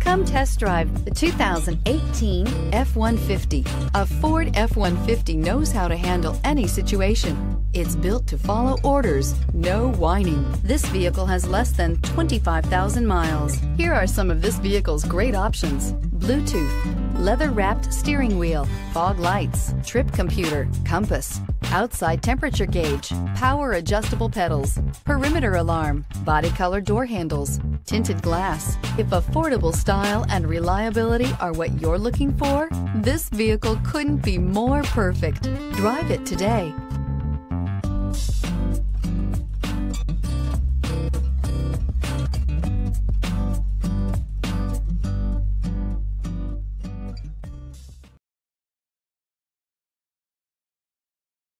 Come test drive the 2018 F-150. A Ford F-150 knows how to handle any situation. It's built to follow orders, no whining. This vehicle has less than 25,000 miles. Here are some of this vehicle's great options: Bluetooth, leather-wrapped steering wheel, fog lights, trip computer, compass, outside temperature gauge, power adjustable pedals, perimeter alarm, body color door handles, tinted glass. If affordable style and reliability are what you're looking for, this vehicle couldn't be more perfect. Drive it today.